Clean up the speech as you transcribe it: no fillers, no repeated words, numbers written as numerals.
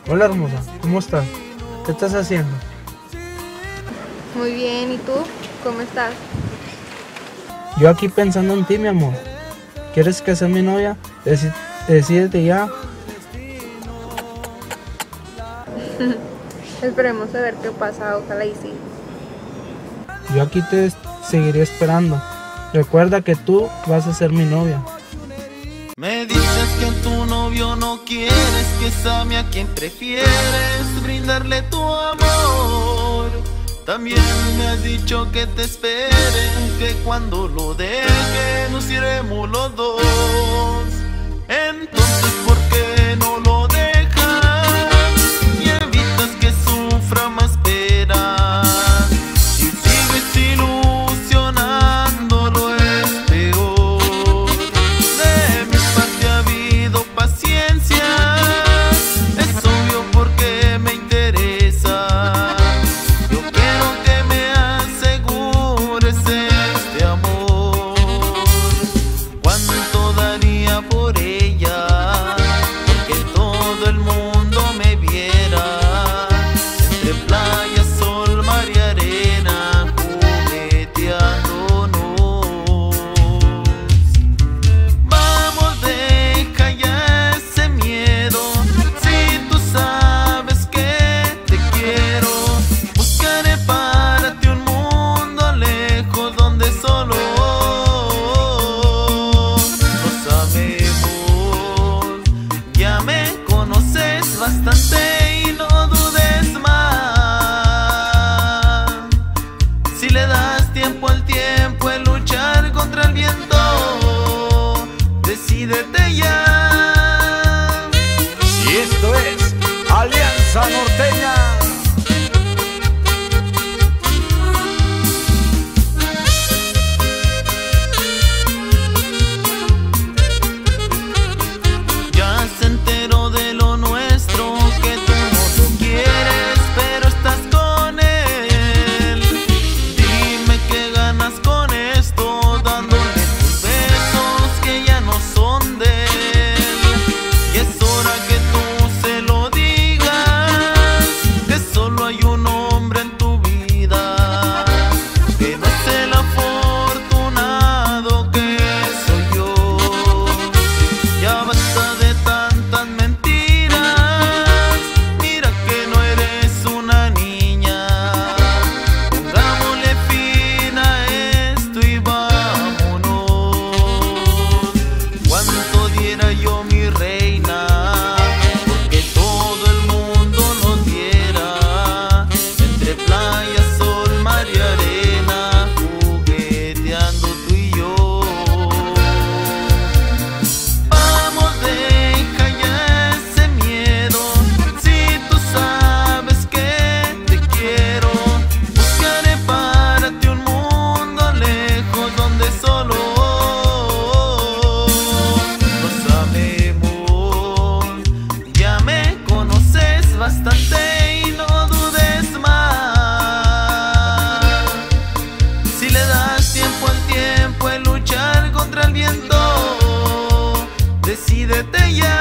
Hola hermosa, ¿cómo estás? ¿Qué estás haciendo? Muy bien, ¿y tú? ¿Cómo estás? Yo aquí pensando en ti, mi amor. ¿Quieres que sea mi novia? Decídete ya. Esperemos a ver qué pasa, ojalá y sí. Yo aquí te seguiré esperando. Recuerda que tú vas a ser mi novia. Me dices que a tu novio no quieres, que sabe a quien prefieres brindarle tu amor. También me has dicho que te espere, que cuando lo deje nos iremos los dos. Entonces, ¿por qué no lo dejas y evitas que sufra más pena? Si sigues ilusionándolo es peor. De mi parte ha habido paciencia, es obvio porque me interesa. Yo quiero que me asegures este amor. ¿Cuánto daría por ella? Porque todo el mundo me viera entre playa, sol, mar y arena, jugueteándonos. Vamos, deja ya ese miedo. Si tú sabes que te quiero, buscaré para ti un mundo lejos donde solo nos amemos. Ya me conoces bastante y no dudes más. Si le das tiempo al tiempo en luchar contra el viento, decídete ya. Y esto es Alianza Norteña. Ya se enteró de lo nuestro, que tú no lo quieres, pero estás con él. Dime qué ganas con esto, dándole tus besos que ya no son de él. Y es hora que tú se lo digas, que solo hay un hombre en tu vida, que no es el afortunado que soy yo. Ya basta de tantas mentiras, mira que no eres una niña. Pongámosle fin a esto y vámonos. Cuánto diera yo, mi reina, porque todo el mundo nos diera entre playa, sol, mar y arena, jugueteando tú y yo. Vamos, deja ya ese miedo. Si tú sabes que te quiero, buscaré para ti un mundo lejos donde solo nos amemos. Ya me conoces bastante y no dudes más. Si le das tiempo al tiempo en luchar contra el viento, decídete ya.